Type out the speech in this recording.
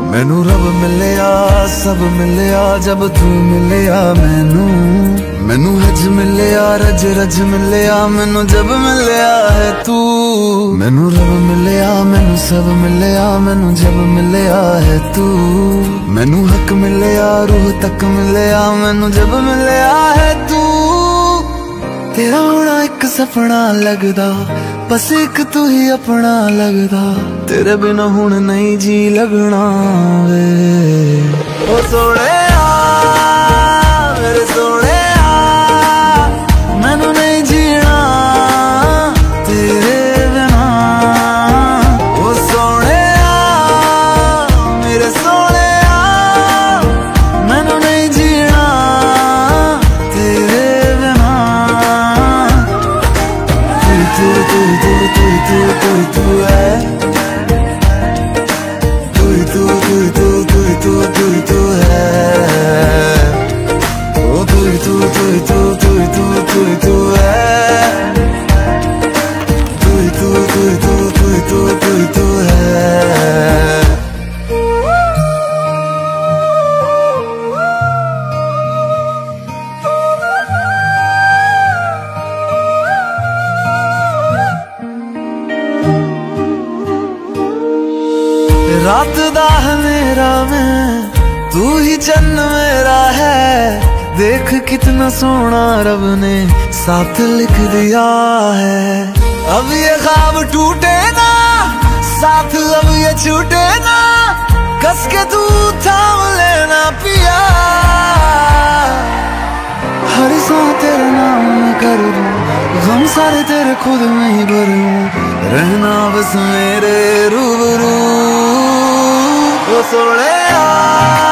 मैनू रब मिलिया सब मिलिया जब तू मिलिया मैनू हज मिलिया रज रज मिलिया मैनू जब मिलिया है तू। मैनू रब मिलिया मैनू सब मिलिया मैनू जब मिलिया है तू। मैनू हक मिलिया रूह तक मिलिया मैनू जब मिलिया है तू। तेरा होना एक सपना लगदा बस एक तू ही अपना लगदा। तेरे बिना हुण नहीं जी लगना वे ओ सोहणिया मेरे सोहणिया मैनू नहीं जीना तेरे बिना। ओ सोहणिया मेरे सोहणिया मैनू नहीं जीना तेरे बिना। तू तू तू तू तू तू तू है तू तू तू तू तू तू तू है ओ तू तू तू तू तू तू तू तू है तू तू तू तू तू तू तू है। रात दा मेरा मैं तू ही चन्न मेरा है। देख कितना सोना रब ने साथ लिख दिया है। अब ये ख्वाब टूटे ना साथ अब ये छूटे ना। कस के तू थाम लेना पिया हर सौ तेरे नाम में कर दूं। गम सारे तेरे खुद में ही भर लूं। रहना बस मेरे रूबरू ओ सोहणिया।